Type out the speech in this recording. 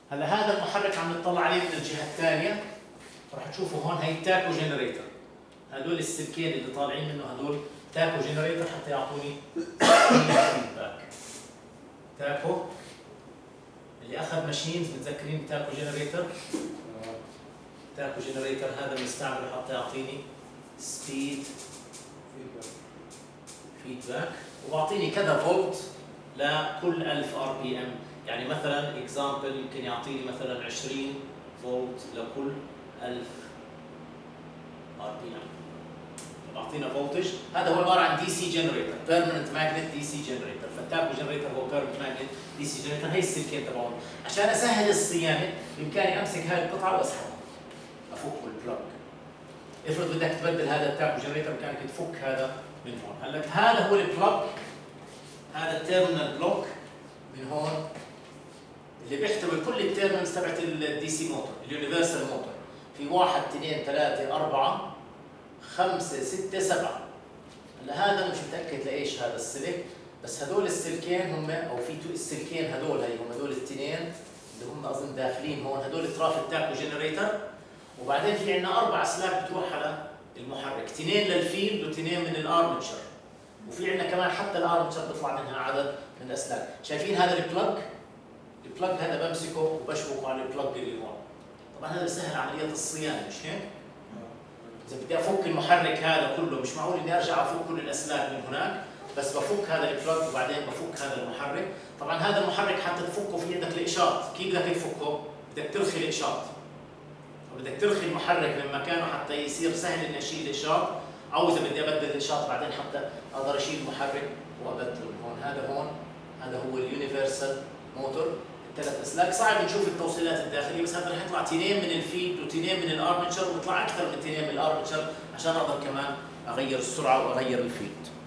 هلا هذا المحرك عم نطلع عليه من الجهه الثانيه، راح تشوفوا هون هي تاكو جنريتر. هدول السلكين اللي طالعين منه هدول تاكو جنريتر حتى يعطوني فيدباك. تاكو اللي اخذ ماشينز متذكرين تاكو جنريتر؟ تاكو جنريتر هذا بنستعمله حتى يعطيني سبيد فيدباك، وبعطيني كذا فولت لكل 1000 ار بي ام. يعني مثلا اكزامبل يمكن يعطيني مثلا 20 فولت لكل 1000 ار بي ام. بعطينا فولتج. هذا هو عباره عن دي سي جنريتر، بيرمننت ماجنت دي سي جنريتر. فالتاكو جنريتر هو بيرمننت ماجنت دي سي جنريتر. هي السلكين تبعهم. عشان اسهل الصيانه بامكاني امسك هاي القطعه واسحبها، افك البلوك. افرض بدك تبدل هذا التاكو جنريتر بامكانك تفك هذا من هون. هلا هذا هو البلوك، هذا التيرمينال بلوك من هون اللي بيحتوي كل التيرمينالز تبعت الدي سي موتور، اليونيفرسال موتور. في 1 2 3 4 5 6 7. هلا هذا مش متاكد لايش هذا السلك، بس هدول السلكين هم، او في السلكين هدول هي هم هدول الاثنين اللي هم اظن داخلين هون، هدول اطراف التاكو جنريتر. وبعدين في عندنا 4 اسلاك بتروح على المحرك، 2 للفيلد و2 من الارمتشر. وفي عندنا كمان حتى الارمتشر بيطلع منها عدد من الاسلاك. شايفين هذا البلج؟ البلج هذا بمسكه وبشبكه على البلج اللي هون. طبعا هذا بسهل عمليه الصيانه، مش هيك؟ اذا بدي افك المحرك هذا كله مش معقول اني ارجع افك كل الاسلاك من هناك، بس بفك هذا البلج وبعدين بفك هذا المحرك. طبعا هذا المحرك حتى تفكه في عندك الاشارات، كيف بدك تفكه؟ بدك ترخي الاشارات. بدك ترخي المحرك من مكانه حتى يصير سهل اني اشيل الاشارات، او اذا بدي ابدل الاشارات بعدين حتى اقدر اشيل المحرك وابدله من هون. هذا هو اليونيفرسال موتور. الثلاث اسلاك صعب نشوف التوصيلات الداخليه، بس هذا رح يطلع 2 من الفيلد و2 من الارمتشر، ويطلع اكثر من 2 من الارمتشر عشان اقدر كمان اغير السرعه واغير الفيلد.